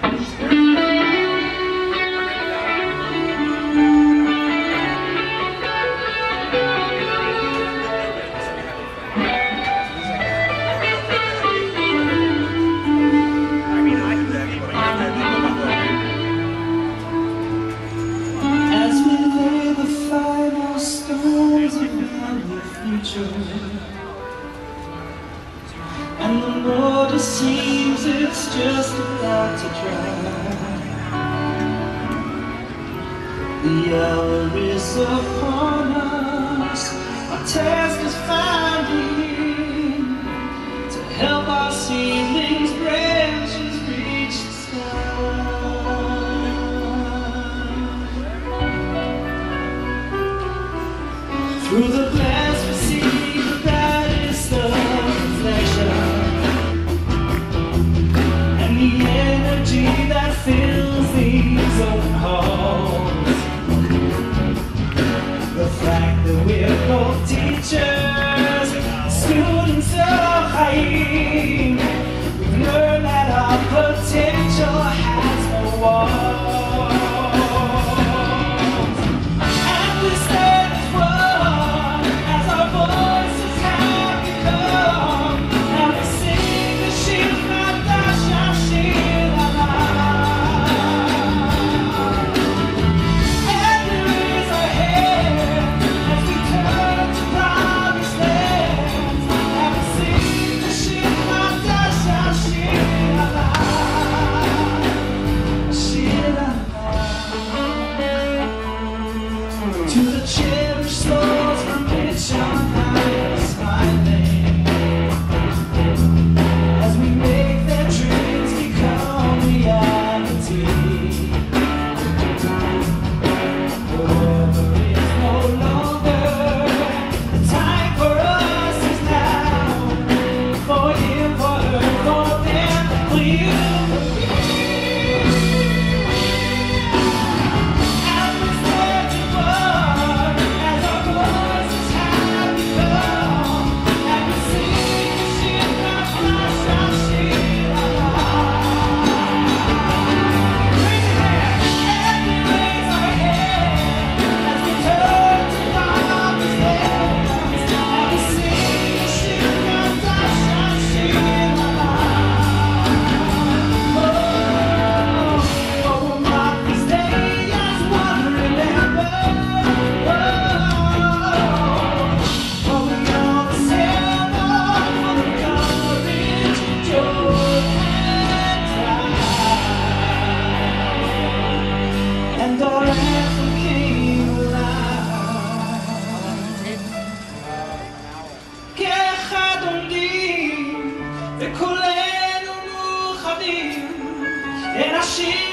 And the water seems it's just about to dry. The hour is upon us, our test is finally to help our seedlings branches reach the sky. Through the glass we see the brightest of reflection, and the energy that fills these open halls. The fact that we're both teachers, students of Chaim, we've learned that our potential has no walls. And we stand as one, as our voices have become, and we sing the Shema Ashira. And we raise our head as we turn to promised land, and we sing the Shema Ashira. To the cherished souls from which our high is smiling, as we make their dreams become reality. Forever is no longer, the time for us is now, for him, for her, for them, for you. וכולנו מאוחדים, אין השיר